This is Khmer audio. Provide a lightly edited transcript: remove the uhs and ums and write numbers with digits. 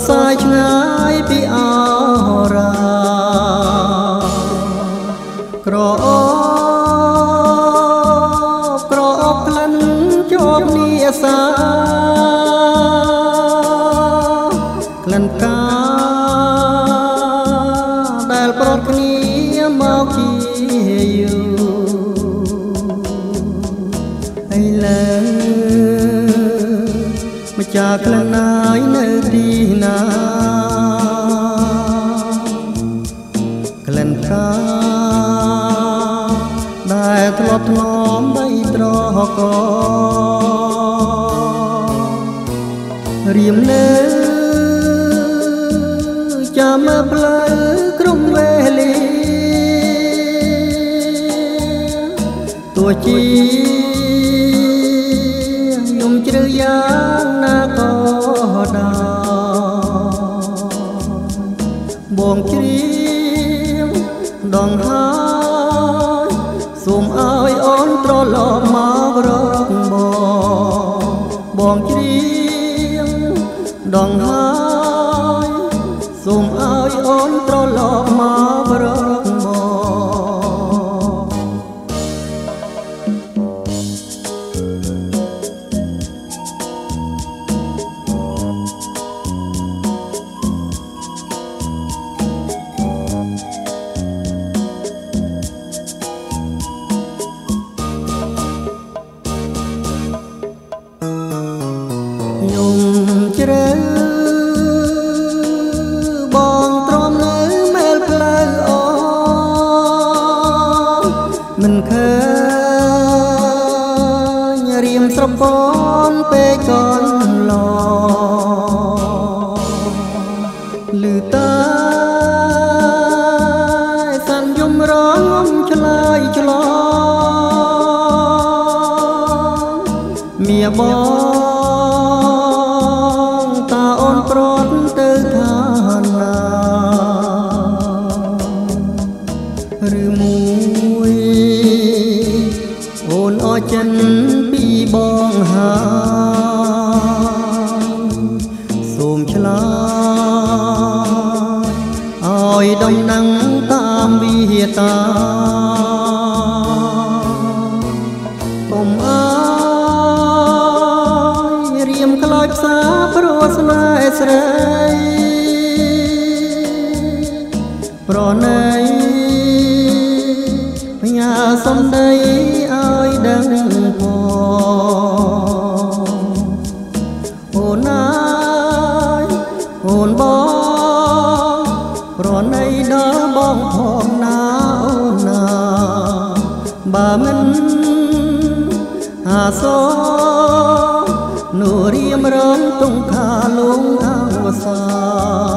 សាយឆ្ងាយពីអរាក្រអូបក្រអូបក្លិនជាប់នីសាក្លិនកាដែលប្រត់គ្នាមកជាយូរហើយលើម្ចាស់ក្លិនណាយនៅទីណាក្លិនកាដែលធ្លាប់ធ្នមបីត្រករៀមនៅចាំមើលផ្លូវក្រុមវេលាទោះជាខ្ញុំជ្រៅយ៉ាងណាក៏ដោយបងជ្រាបដងហើយសូមឲ្យអូនត្រឡប់មករកបងជ្រាបដងហើយសូមឲ្យអូនត្រឡប់មករកខ្ញុំជ្រៅបងទ្រាំនៅមែលផ្លូវអូមិនឃើញរៀមស្រពនពេកកន្លលឺតាសាន់យំរងំឆ្លើយឆ្លងមៀបងតាអូនប្រត់ទៅឋានាឬមួយអូនអរចិនពីបងហើយសូមឆ្លើយឲ្យដំណឹងតាមវិតាកុំអើរៀមខ្លោចផ្សាព្រោះស្នេហ៍ស្រីប្រណីផ្ញើសំដីឲ្យដឹងផងអូនណាយអូនបងប្រណីដល់បងផងណាអូនណាបើមិនអាសូនូរៀមរងទុំខាលងអវសា